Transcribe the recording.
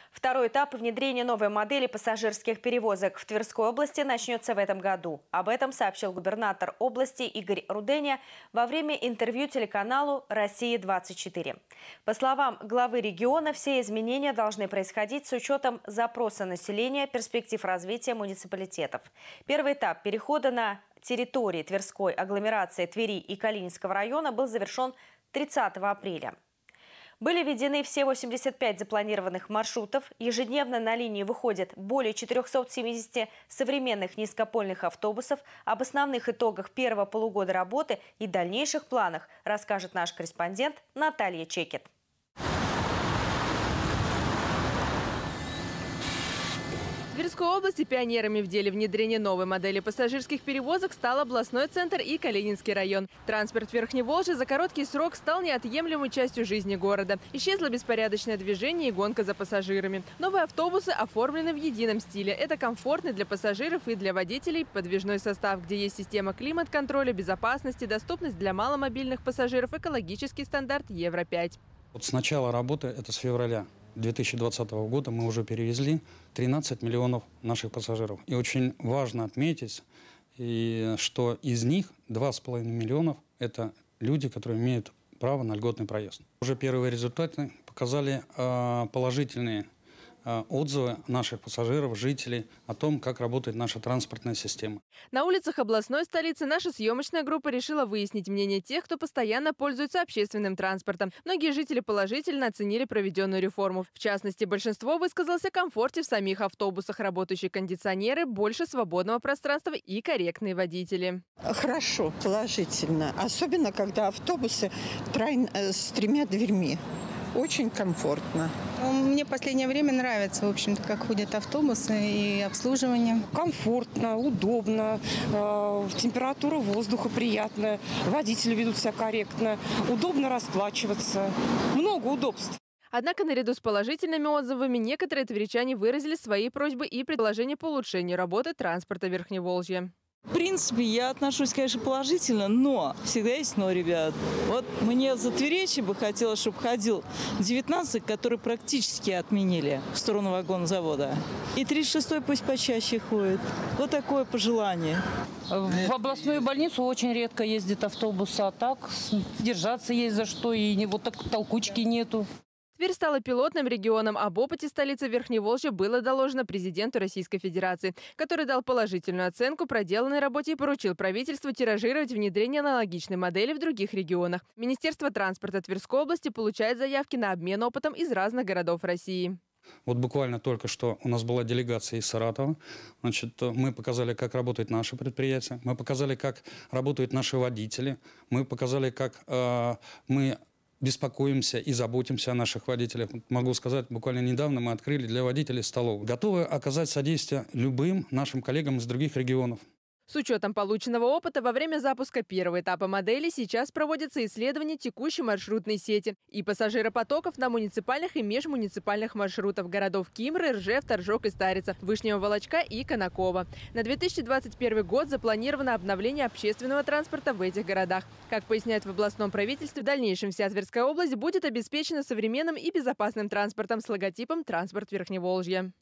Второй этап внедрения новой модели пассажирских перевозок в Тверской области начнется в этом году. Об этом сообщил губернатор области Игорь Руденя во время интервью телеканалу «Россия-24». По словам главы региона, все изменения должны происходить с учетом запроса населения, перспектив развития муниципалитетов. Первый этап перехода на территории Тверской агломерации Твери и Калининского района был завершен 30 апреля. Были введены все 85 запланированных маршрутов. Ежедневно на линии выходит более 470 современных низкопольных автобусов. Об основных итогах первого полугода работы и дальнейших планах расскажет наш корреспондент Наталья Чекет. В Тверской области пионерами в деле внедрения новой модели пассажирских перевозок стал областной центр и Калининский район. Транспорт Верхневолжья за короткий срок стал неотъемлемой частью жизни города. Исчезло беспорядочное движение и гонка за пассажирами. Новые автобусы оформлены в едином стиле. Это комфортный для пассажиров и для водителей подвижной состав, где есть система климат-контроля, безопасности, доступность для маломобильных пассажиров, экологический стандарт Евро-5. Вот с начала работы, это с февраля 2020 года, мы уже перевезли 13 миллионов наших пассажиров. И очень важно отметить, что из них 2,5 миллиона – это люди, которые имеют право на льготный проезд. Уже первые результаты показали положительные отзывы наших пассажиров, жителей о том, как работает наша транспортная система. На улицах областной столицы наша съемочная группа решила выяснить мнение тех, кто постоянно пользуется общественным транспортом. Многие жители положительно оценили проведенную реформу. В частности, большинство высказалось о комфорте в самих автобусах, работающие кондиционеры, больше свободного пространства и корректные водители. Хорошо, положительно. Особенно, когда автобусы с 3 дверьми. Очень комфортно. Мне в последнее время нравится, в общем-то, как ходят автобусы и обслуживание. Комфортно, удобно, температура воздуха приятная, водители ведут себя корректно, удобно расплачиваться, много удобств. Однако наряду с положительными отзывами некоторые тверичане выразили свои просьбы и предложения по улучшению работы транспорта Верхневолжья. В принципе, я отношусь, конечно, положительно, но всегда есть но, ребят. Вот мне за Тверичи бы хотелось, чтобы ходил 19, который практически отменили в сторону вагонзавода. И 36-й пусть почаще ходит. Вот такое пожелание. В областную больницу очень редко ездит автобус, а так держаться есть за что, и вот так толкучки нету. Тверь стала пилотным регионом. Об опыте столицы Верхневолжья было доложено президенту Российской Федерации, который дал положительную оценку проделанной работе и поручил правительству тиражировать внедрение аналогичной модели в других регионах. Министерство транспорта Тверской области получает заявки на обмен опытом из разных городов России. Вот буквально только что у нас была делегация из Саратова. Значит, мы показали, как работает наше предприятие, мы показали, как работают наши водители, мы показали, как мы беспокоимся и заботимся о наших водителях. Могу сказать, буквально недавно мы открыли для водителей столовую. Готовы оказать содействие любым нашим коллегам из других регионов. С учетом полученного опыта во время запуска первого этапа модели сейчас проводится исследование текущей маршрутной сети и пассажиропотоков на муниципальных и межмуниципальных маршрутах городов Кимры, Ржев, Торжок и Старица, Вышнего Волочка и Конаково. На 2021 год запланировано обновление общественного транспорта в этих городах. Как поясняют в областном правительстве, в дальнейшем вся Тверская область будет обеспечена современным и безопасным транспортом с логотипом «Транспорт Верхневолжья».